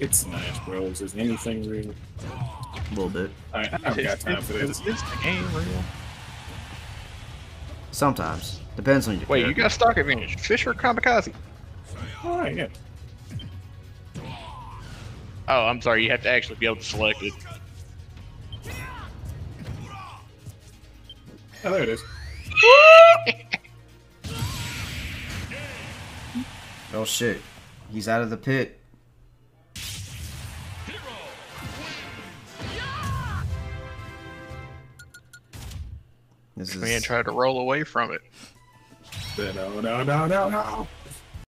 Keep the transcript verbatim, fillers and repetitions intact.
It's Smash Bros. Is anything real? A little bit. Alright, I haven't got time for this. Is this the game real? Sometimes. Depends on your Wait, you character. got stock advantage. Fish or Kamikaze? Alright, yeah. Oh, I'm sorry. You have to actually be able to select it. Oh, there it is. Oh shit. He's out of the pit. This Man is tried to roll away from it. No, no, no, no, no.